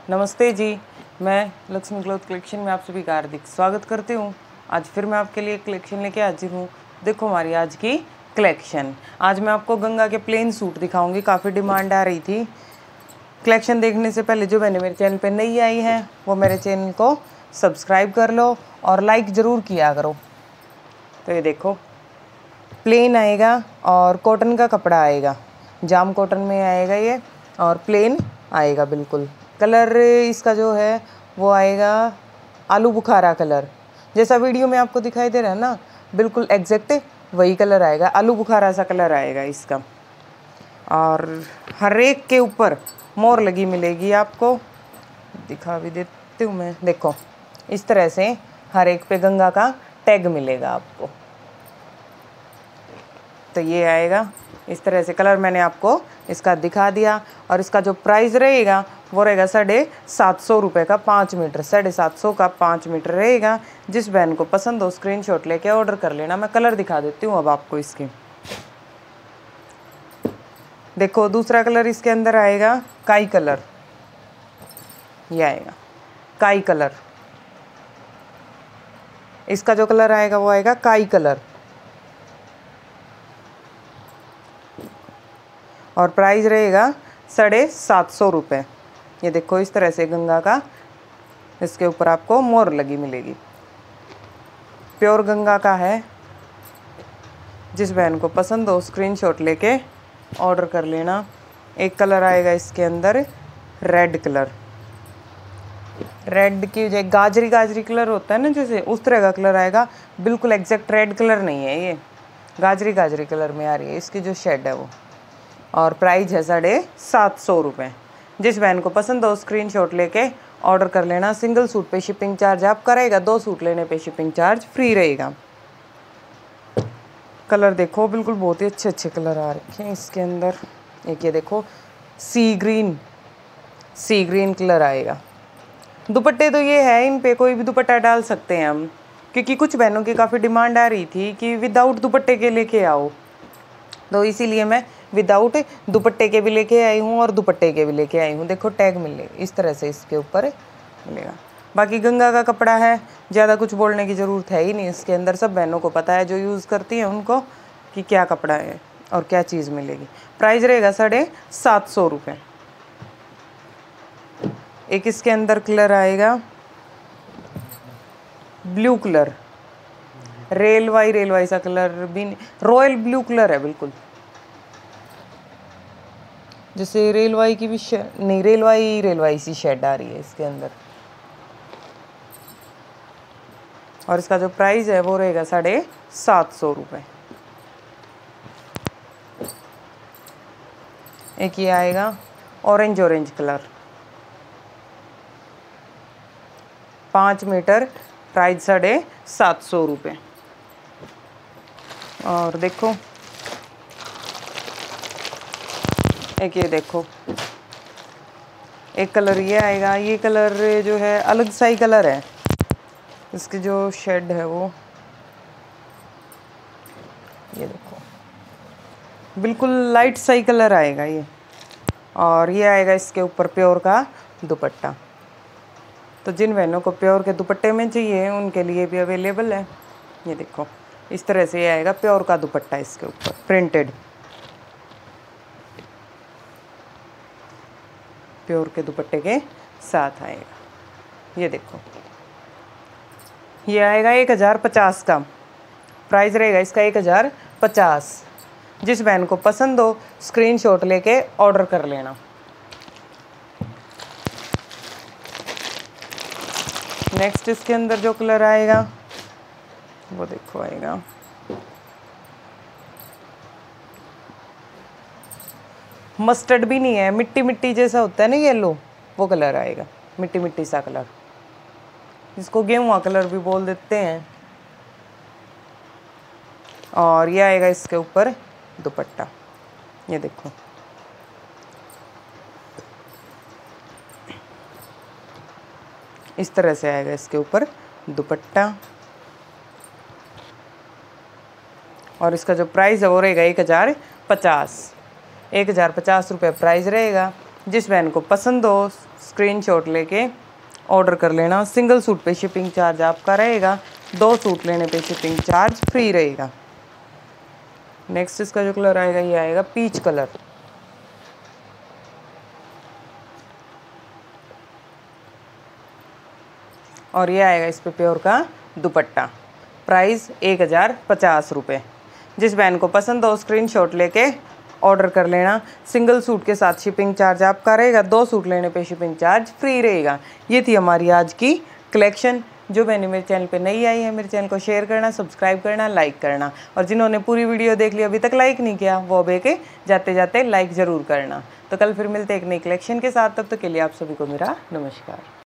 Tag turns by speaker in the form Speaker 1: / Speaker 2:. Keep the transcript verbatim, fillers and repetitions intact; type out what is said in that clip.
Speaker 1: नमस्ते जी, मैं Lakshmi cloth collection में आप सभी का हार्दिक स्वागत करती हूँ। आज फिर मैं आपके लिए कलेक्शन लेके हाजिर हूँ। देखो हमारी आज की कलेक्शन। आज मैं आपको गंगा के प्लेन सूट दिखाऊंगी। काफ़ी डिमांड आ रही थी। कलेक्शन देखने से पहले जो मैंने मेरे चैनल पे नई आई हैं वो मेरे चैनल को सब्सक्राइब कर लो और लाइक ज़रूर किया करो। तो ये देखो, प्लेन आएगा और कॉटन का कपड़ा आएगा, जाम कॉटन में आएगा ये, और प्लेन आएगा बिल्कुल। कलर इसका जो है वो आएगा आलू बुखारा कलर, जैसा वीडियो में आपको दिखाई दे रहा है ना, बिल्कुल एग्जैक्ट वही कलर आएगा, आलू बुखारा सा कलर आएगा इसका। और हर एक के ऊपर मोर लगी मिलेगी आपको, दिखा भी देती हूँ मैं। देखो इस तरह से हर एक पे गंगा का टैग मिलेगा आपको। तो ये आएगा इस तरह से, कलर मैंने आपको इसका दिखा दिया। और इसका जो प्राइस रहेगा वो रहेगा साढ़े सात सौ रुपये का पाँच मीटर, साढ़े सात सौ का पाँच मीटर रहेगा। जिस बहन को पसंद हो स्क्रीनशॉट लेके ऑर्डर कर लेना। मैं कलर दिखा देती हूँ अब आपको इसकी। देखो दूसरा कलर इसके अंदर आएगा काई कलर, ये आएगा काई कलर। इसका जो कलर आएगा वो आएगा काई कलर। और प्राइस रहेगा साढ़े सात सौ रुपये। ये देखो इस तरह से गंगा का, इसके ऊपर आपको मोर लगी मिलेगी। प्योर गंगा का है। जिस बहन को पसंद हो स्क्रीनशॉट लेके ऑर्डर कर लेना। एक कलर आएगा इसके अंदर रेड कलर, रेड की जो गाजरी गाजरी कलर होता है ना, जैसे उस तरह का कलर आएगा। बिल्कुल एग्जैक्ट रेड कलर नहीं है ये, गाजरी गाजरी कलर में आ रही है इसकी जो शेड है वो। और प्राइस है साढ़े सात सौ रुपये। जिस बहन को पसंद हो स्क्रीनशॉट लेके ऑर्डर कर लेना। सिंगल सूट पे शिपिंग चार्ज आपका रहेगा, दो सूट लेने पे शिपिंग चार्ज फ्री रहेगा। कलर देखो, बिल्कुल बहुत ही अच्छे अच्छे कलर आ रखे हैं इसके अंदर। एक ये देखो sea green, sea green colour आएगा। दुपट्टे तो ये है, इन पे कोई भी दुपट्टा डाल सकते हैं हम, क्योंकि कुछ बहनों की काफ़ी डिमांड आ रही थी कि विदाउट दुपट्टे के लेके आओ, तो इसीलिए मैं विदाउट दुपट्टे के भी लेके आई हूँ और दुपट्टे के भी लेके आई हूँ। देखो टैग मिलेगा इस तरह से, इसके ऊपर मिलेगा। बाकी गंगा का कपड़ा है, ज़्यादा कुछ बोलने की ज़रूरत है ही नहीं इसके अंदर। सब बहनों को पता है जो यूज़ करती हैं उनको कि क्या कपड़ा है और क्या चीज़ मिलेगी। प्राइस रहेगा साढ़े सात सौ रुपये। एक इसके अंदर कलर आएगा ब्लू कलर, रेलवाई रेलवाई सा कलर भी, रॉयल ब्लू कलर है बिल्कुल, जैसे रेलवाई की भी नहीं, रेलवाई रेलवाई सी शेड आ रही है इसके अंदर। और इसका जो प्राइस है वो रहेगा साढ़े सात सौ रुपये। एक ये आएगा ऑरेंज ऑरेंज कलर, पाँच मीटर, प्राइस साढ़े सात सौ रुपये। और देखो एक ये देखो, एक कलर ये आएगा। ये कलर जो है अलग सा ही कलर है, इसकी जो शेड है वो, ये देखो बिल्कुल लाइट सा ही कलर आएगा ये। और ये आएगा इसके ऊपर प्योर का दुपट्टा। तो जिन बहनों को प्योर के दुपट्टे में चाहिए उनके लिए भी अवेलेबल है। ये देखो इस तरह से ये आएगा प्योर का दुपट्टा, इसके ऊपर प्रिंटेड प्योर के दुपट्टे के साथ आएगा। ये देखो ये आएगा एक हज़ार पचास का, प्राइस रहेगा इसका एक हज़ार पचास। जिस बहन को पसंद हो स्क्रीनशॉट लेके ऑर्डर कर लेना। नेक्स्ट इसके अंदर जो कलर आएगा वो देखो आएगा मस्टर्ड भी नहीं है, मिट्टी मिट्टी जैसा होता है ना येलो, वो कलर आएगा, मिट्टी मिट्टी सा कलर, जिसको गेहुआ कलर भी बोल देते हैं। और ये आएगा इसके ऊपर दुपट्टा। ये देखो इस तरह से आएगा इसके ऊपर दुपट्टा। और इसका जो प्राइस है वो रहेगा एक हज़ार पचास, एक हज़ार पचास रुपये प्राइस रहेगा। जिस बहन को पसंद हो स्क्रीनशॉट लेके ऑर्डर कर लेना। सिंगल सूट पे शिपिंग चार्ज आपका रहेगा, दो सूट लेने पे शिपिंग चार्ज फ्री रहेगा। नेक्स्ट इसका जो कलर आएगा ये आएगा पीच कलर। और ये आएगा इस पे प्योर का दुपट्टा। प्राइस एक हज़ार पचास रुपये। जिस बहन को पसंद हो स्क्रीनशॉट लेके ऑर्डर कर लेना। सिंगल सूट के साथ शिपिंग चार्ज आपका रहेगा, दो सूट लेने पे शिपिंग चार्ज फ्री रहेगा। ये थी हमारी आज की कलेक्शन। जो बहनें मेरे चैनल पे नई आई है मेरे चैनल को शेयर करना, सब्सक्राइब करना, लाइक करना। और जिन्होंने पूरी वीडियो देख ली अभी तक लाइक नहीं किया वो अब के जाते जाते लाइक ज़रूर करना। तो कल फिर मिलते एक नई कलेक्शन के साथ, तब तक के लिए आप सभी को मेरा नमस्कार।